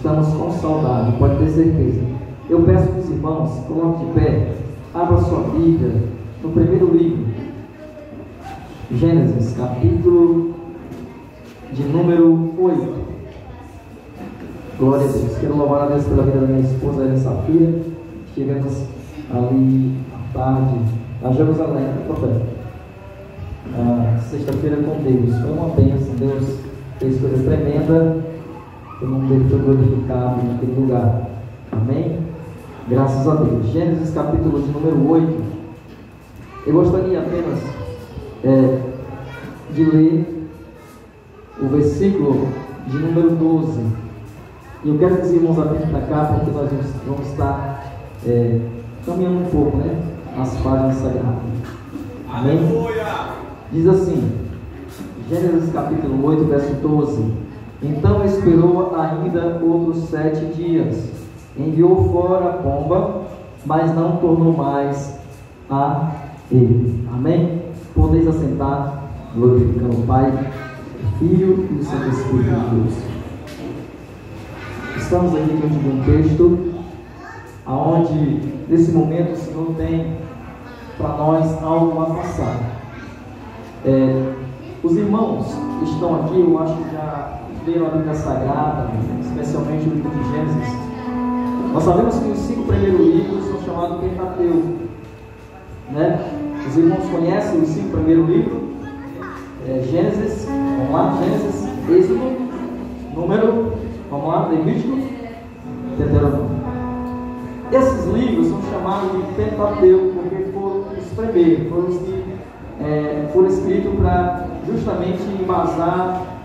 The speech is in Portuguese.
Estamos com saudade, pode ter certeza. Eu peço que os irmãos coloquem de pé, abra sua Bíblia no primeiro livro, Gênesis, capítulo de número 8. Glória a Deus. Quero louvar a Deus pela vida da minha esposa, Helena Safira. Chegamos ali à tarde, a Jerusalém, né, profeta? Sexta-feira com Deus. Foi uma bênção. Deus fez coisa tremenda. O nome dele foi glorificado naquele lugar. Amém? Graças a Deus. Gênesis, capítulo de número 8. Eu gostaria apenas de ler o versículo de número 12. E eu quero que os irmãos atentem para cá, porque nós vamos estar caminhando um pouco, né? As páginas sagradas. Amém? Diz assim, Gênesis capítulo 8, verso 12. Então esperou ainda outros 7 dias. Enviou fora a pomba, mas não tornou mais a ele. Amém? Podeis assentar, glorificando o Pai, o Filho e o Santo Espírito de Deus. Estamos aqui diante de um texto onde, nesse momento, o Senhor tem para nós algo a passar. Os irmãos que estão aqui, eu acho que já leram a Bíblia Sagrada, especialmente o livro de Gênesis. Nós sabemos que os 5 primeiros livros são chamados Pentateuco, né? Os irmãos conhecem os 5 primeiros livros? Gênesis, vamos lá, Gênesis, Êxodo, Número, vamos lá, Levítico, Deuteronômio. Esses livros são chamados de Pentateuco porque foram os primeiros, foram os que foram escritos para justamente embasar